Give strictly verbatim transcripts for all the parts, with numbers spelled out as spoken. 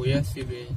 Нихуя себе.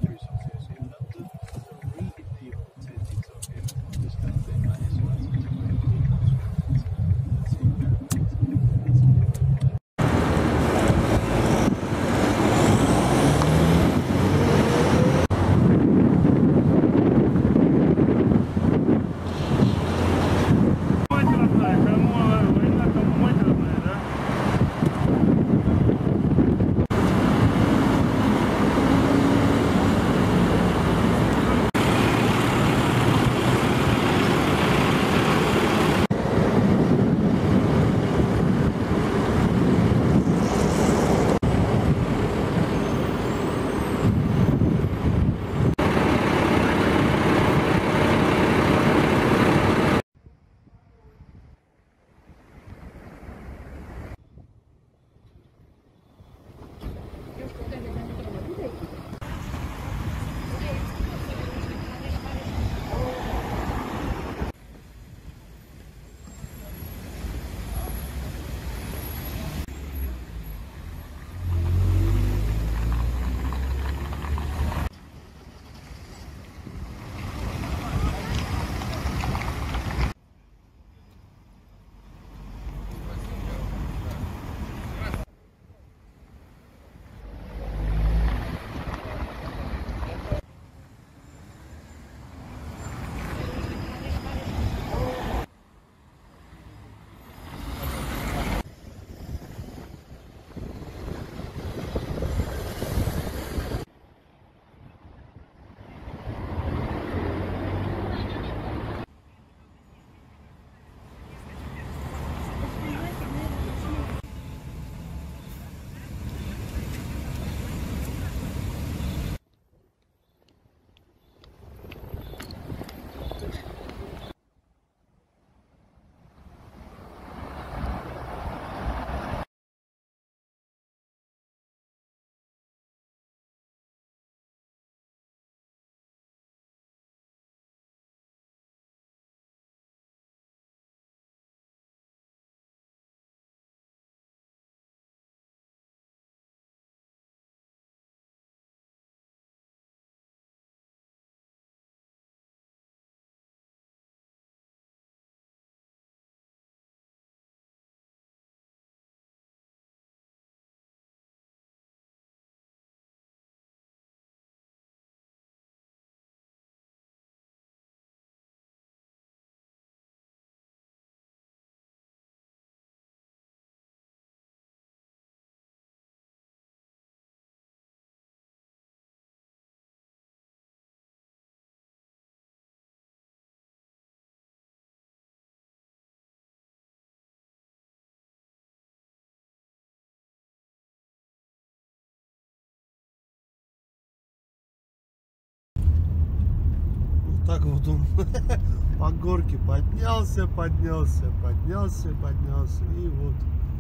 Так вот он по горке поднялся, поднялся, поднялся, поднялся. И вот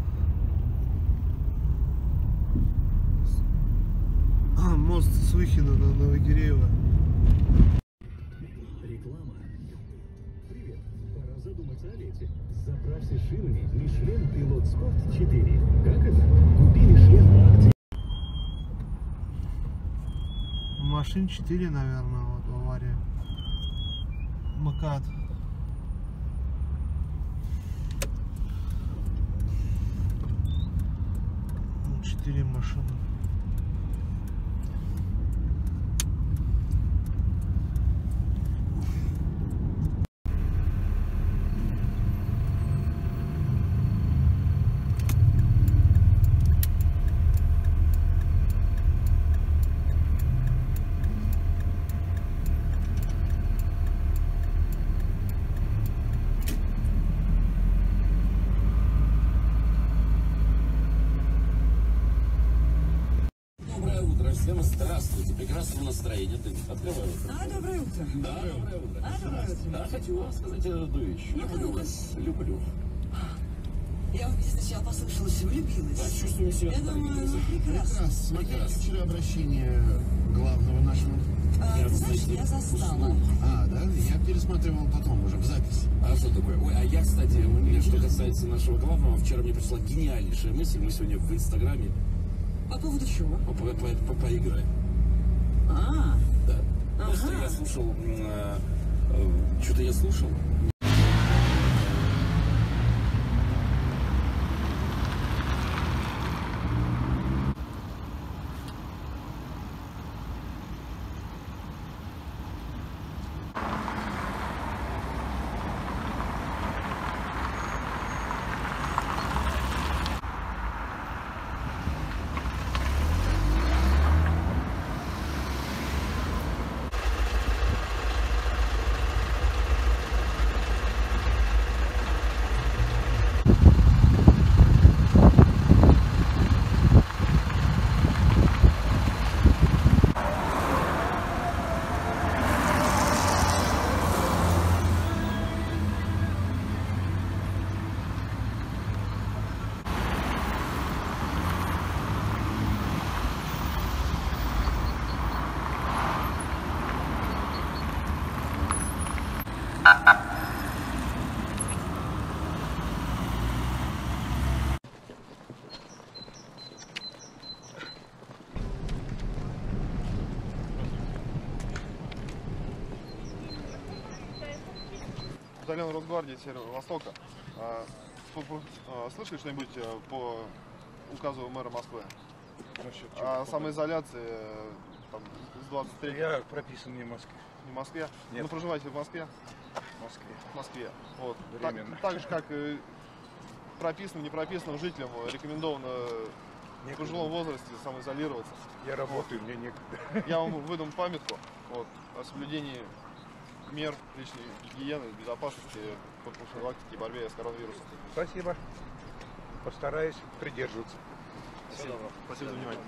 мост Свыхина на Новогиреево. Реклама. Привет. Пора задуматься о лете. Заправься шинами Michelin Pilot Sport четыре. Как это? Купи Michelin по акции. Машин четыре, наверное, вот авария. Макат. Четыре машины. Всем здравствуйте, прекрасного настроения. Ты открывай. А, доброе утро. Да, доброе утро. А, доброе утро. Да, хочу вам сказать одну вещь. Люблю вас. Люблю. Я вам сначала послышалась, влюбилась. Да, чувствую себя. Я думаю, ну, прекрасно. Смотрели вчера обращение главного нашего? А, Я, ты знаешь, кстати, я застала. А, да? Я пересматривал потом уже в записи. А что такое? Ой, а я, кстати, у меня, что касается нашего главного, вчера мне пришла гениальнейшая мысль. Мы сегодня в Инстаграме По поводу чего? по, по, по, по, поиграем. А, Да. Просто я слушал, э, э, что-то я слушал. Батальон Росгвардии Северо-Востока. А, по- по- а, Слышали что-нибудь э, по указу мэра Москвы? О самоизоляции э, там, с двадцать третьего? Я прописан не в Москве. В Москве? Нет. Ну, проживаете в Москве? В Москве. В Москве. Вот. Так, Временно. так же, как и прописанным, не прописанным жителям рекомендовано в пожилом возрасте самоизолироваться. Я работаю, мне некогда. Я вам выдам памятку вот, о соблюдении мер личной гигиены, безопасности, по профилактике и борьбе с коронавирусом. Спасибо. Постараюсь придерживаться. Спасибо. Спасибо за внимание.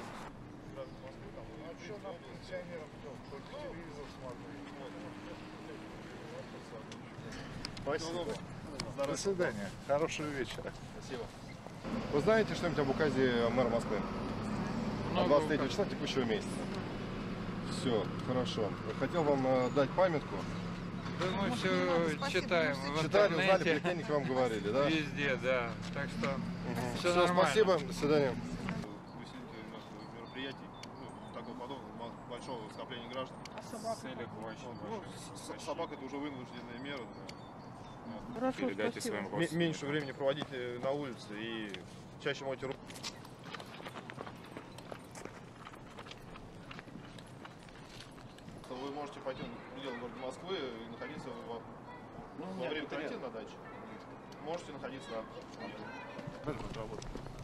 Спасибо. Здорово. До свидания. Хорошего вечера. Спасибо. Вы знаете что-нибудь об указе мэра Москвы? От двадцать третьего числа текущего месяца. Все, хорошо. Хотел вам э, дать памятку. Да мы все читаем в Читали, узнали, интернете, племянники вам говорили, да? везде, да. Так что все Все, нормально. спасибо, до свидания. Усилитель наших мероприятий, ну, такого подобного, большого скопления граждан. А собака? Ну, с- собак это уже вынужденная мера. Хорошо, передайте своим М- Меньше времени проводить э, на улице и чаще мойте руки. Вы можете пойти в пределы города Москвы и находиться во, во время карантина на даче. Можете находиться на работе.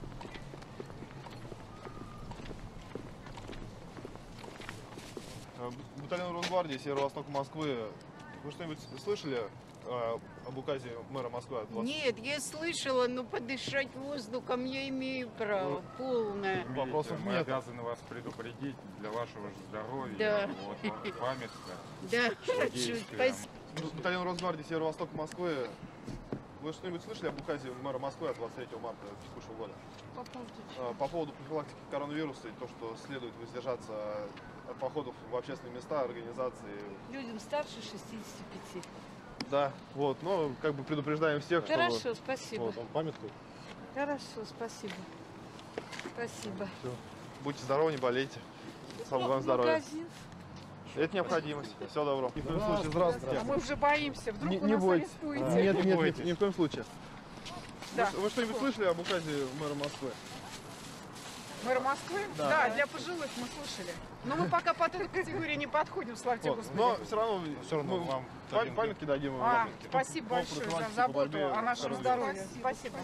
Э, Батальон Росгвардии Северо-Восток Москвы. Вы что-нибудь слышали э, об указе мэра Москвы от двадцать? Нет, я слышала, но подышать воздухом я имею право, полное. Вопросов Мы нет. обязаны вас предупредить для вашего же здоровья. Да. Вот вам памятка. Да, хорошо, Действия. спасибо. Батальон Росгвардии Северо-Восток Москвы. Вы что-нибудь слышали об указе мэра Москвы от двадцать третьего марта текущего года? По поводу Э, По поводу профилактики коронавируса и то, что следует воздержаться от походов в общественные места, организации. людям старше шестидесяти пяти. Да, вот, но как бы предупреждаем всех, Хорошо, что... спасибо. Вот, вам памятку. Хорошо, спасибо. Спасибо. Будьте здоровы, не болейте. Самое главное здоровье. Магазин. Это необходимость. Всего доброго. Ни в коем случае, здравствуйте. А мы уже боимся, вдруг Не, вы не нас бойтесь. арестуете. Нет, нет, нет, ни в коем случае. Да. Вы, вы что-нибудь слышали об указе мэра Москвы? Мэр Москвы? Да. Да. Для пожилых мы слышали. Но мы пока под эту категорию не подходим, славьте Вот. Господи. Но все равно, Все равно мы вам пам- дадим. памятки дадим. А, вам. спасибо По большое за профилактике, по заботу борьбе о с нашем коронавирусом. здоровье. Спасибо.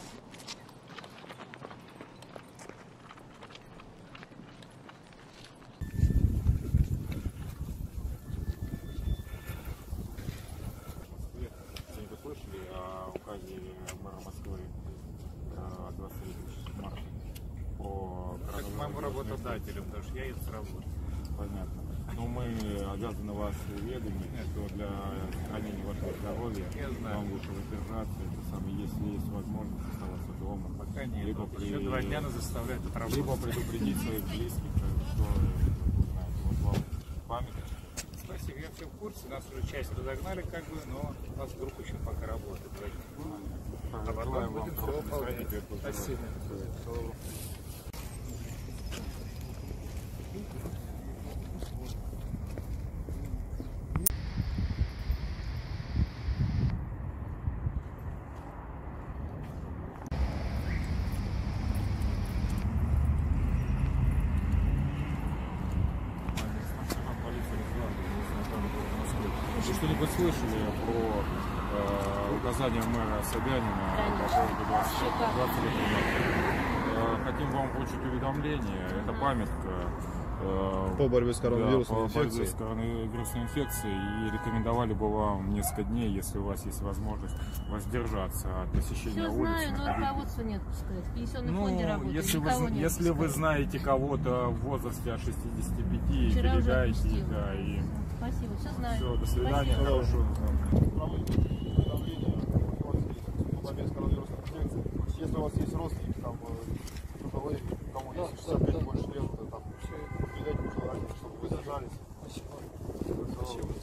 Что-нибудь слышали о указе мэра Москвы э, от двадцать третьего марта по коронавирусу? Моему работодателю, потому что я еду с работы. Понятно. Но мы обязаны вас уведомить, что для сохранения вашего здоровья Я знаю. вам лучше воздержаться. Это самое, если есть возможность оставаться дома. Пока нет. Либо, при... Еще два дня нас заставляют отработать. либо предупредить своих близких, что вы знаете, вот вам память. Спасибо, я все в курсе, нас уже часть разогнали, как бы, но у нас группа еще пока работает. А потом Желаем вам будем хорошего все выполнять. настроения. Спасибо. что-нибудь слышали про э, указания мэра Собянина по поводу двадцати лет назад? Хотим вам получить уведомление. Это памятка э, По борьбе с коронавирусной да, по борьбе инфекцией. с коронавирусной инфекцией. И рекомендовали бы вам несколько дней, если у вас есть возможность, воздержаться от посещения Все улиц. знаю, но руководства нет, пускай. В пенсионном Ну, фонде работает, если вы, никого зн- нет. если вы пускай. знаете кого-то в возрасте от шестидесяти пяти, Вчера уже передайте, отпустила. да, и Спасибо, все знаю. все, до свидания, Спасибо. хорошего. Если у вас есть родственники, там, трудовые, кому есть шестьдесят пять больше лет, то там, передайте пожелание, чтобы вы держались. Спасибо.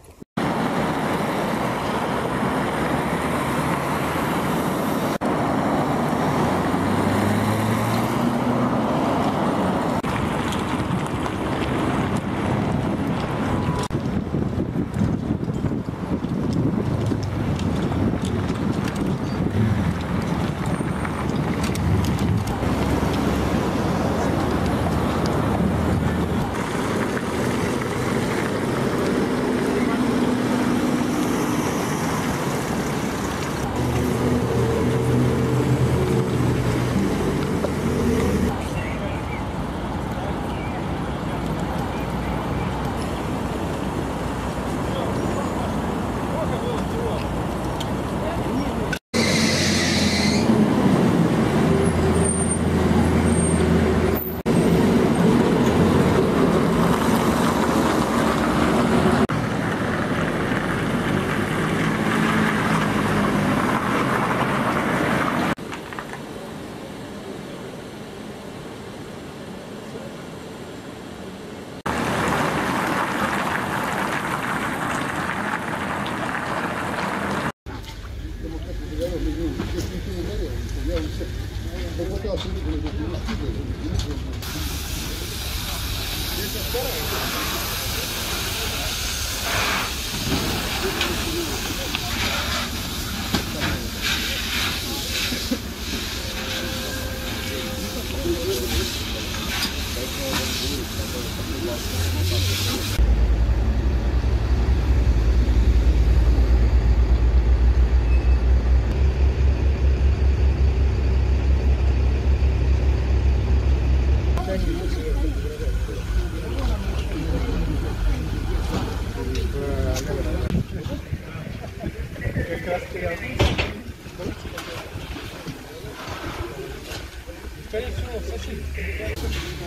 Скорее всего, соседи.